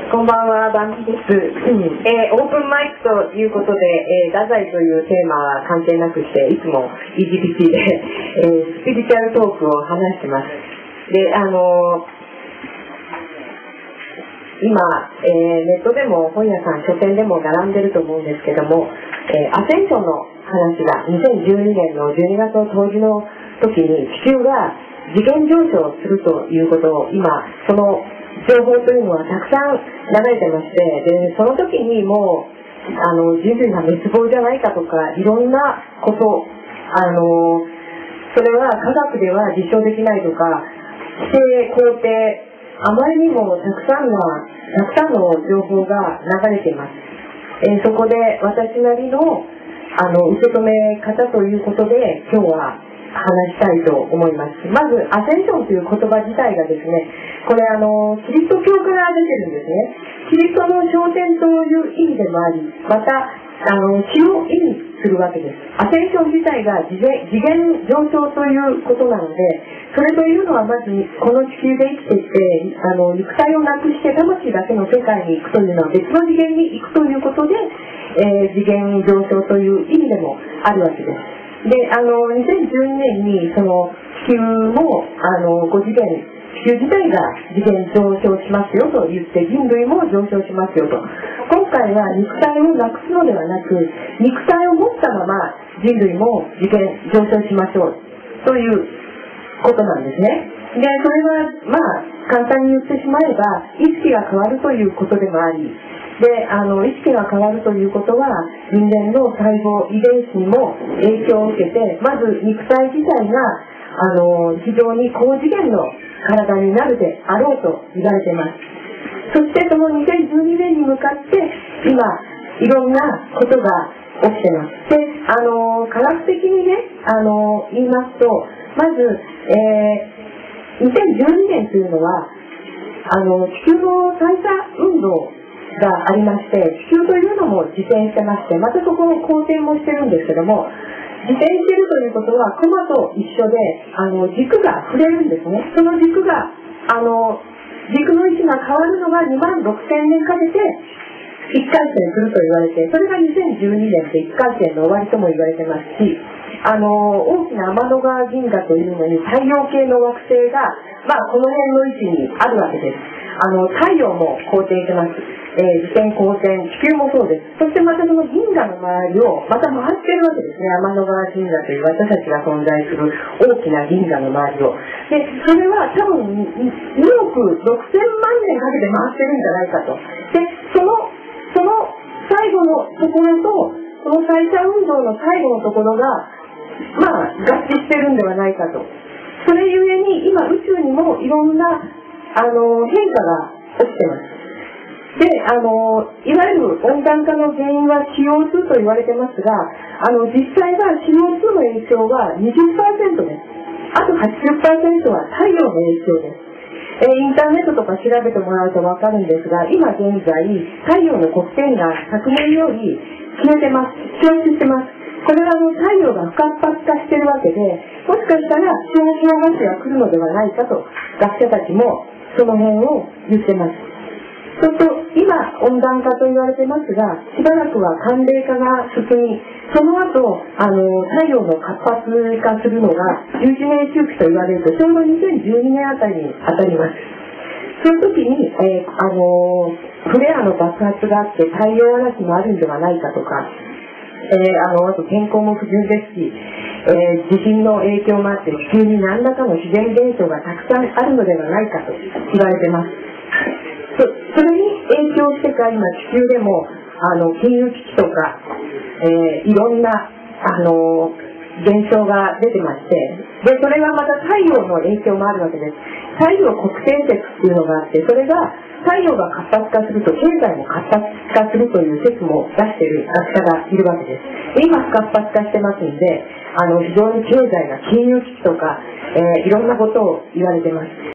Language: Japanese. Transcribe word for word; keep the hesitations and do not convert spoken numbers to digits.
こんばんは、バンキです、うんえー。オープンマイクということで、えー、太宰というテーマは関係なくして、いつもいじりきで、えー、スピリチュアルトークを話してます。で、あのー、今、えー、ネットでも本屋さん、書店でも並んでると思うんですけども、えー、アセンションの話がにせんじゅうにねんのじゅうにがつの冬至の時に地球が次元上昇するということを今、その情報というのはたくさん流れてまして、でその時にもうあの人類が滅亡じゃないかとかいろんなこと、あのそれは科学では実証できないとか否定肯定、あまりにもたくさんなたくさんの情報が流れています。えー、そこで私なりのあの受け止め方ということで今日は話したいと思います。まずアセンションという言葉自体がですね、これあのキリスト教から出てるんですね。キリストの昇天という意味でもあり、またあの気を意味するわけです。アセンション自体が次元、次元上昇ということなので、それというのはまずこの地球で生きていてあの肉体をなくして魂だけの世界に行くというのは別の次元に行くということで、えー、次元上昇という意味でもあるわけです。で、あのにせんじゅうにねんにその地球もあのご次元、地球自体が次元上昇しますよと言って人類も上昇しますよと。今回は肉体をなくすのではなく、肉体を持ったまま人類も次元上昇しましょうということなんですね。で、それはまあ簡単に言ってしまえば意識が変わるということでもあり、であの意識が変わるということは人間の細胞遺伝子にも影響を受けて、まず肉体自体があの非常に高次元の体になるであろうと言われています。そしてそのにせんじゅうにねんに向かって今いろんなことが起きてます。であの科学的にねあの言いますと、まず、えー、にせんじゅうにねんというのはあの地球の再生運動がありまして、地球というのも自転してまして、またそこを肯定もしてるんですけども、自転してるということはコマと一緒であの軸が触れるんですね。その軸があの軸の位置が変わるのがにまんろくせんねんかけていっかいせんすると言われて、それがにせんじゅうにねんでいっかいせんの終わりとも言われてますし、あの大きな天の川銀河というのに太陽系の惑星が、まあ、この辺の位置にあるわけです。あの太陽も公転してます。えー、自転公転、地球もそうです。そしてまたその銀河の周りをまた回ってるわけですね。天の川銀河という私たちが存在する大きな銀河の周りを。で、それは多分におくろくせんまんねんかけて回ってるんじゃないかと。で、その、その最後のところと、その再生運動の最後のところが、まあ、合致してるんではないかと。それゆえに今宇宙にもいろんな、あの、変化が起きてます。で、あのいわゆる温暖化の原因は シーオーツー と言われてますが、あの実際は シーオーツー の影響は にじゅっパーセント です。あと はちじゅっパーセント は太陽の影響です。えー、インターネットとか調べてもらうと分かるんですが、今現在太陽の黒点が昨年より消えてます。消失してます。これはあの太陽が不活発化しているわけで、もしかしたら小気ガスが来るのではないかと学者たちもその辺を言ってます。そうすると今温暖化と言われてますが、しばらくは寒冷化が進み、その後あの太陽の活発化するのがじゅういちねん周期と言われるとちょうどにせんじゅうにねんあたりに当たります。その時に、えー、あのフレアの爆発があって太陽嵐もあるんではないかとか、えー、あのあと天候も不順ですし、えー、地震の影響もあって地球に何らかの自然現象がたくさんあるのではないかと言われてます。そ, それに影響してか今地球でもあの金融危機とか、えー、いろんなあの現象が出てまして、でそれはまた太陽の影響もあるわけです。太陽黒点説っていうのがあって、それが太陽が活発化すると経済も活発化するという説も出している学者がいるわけです。で今活発化してますんで、あの非常に経済が金融危機とか、えー、いろんなことを言われてます。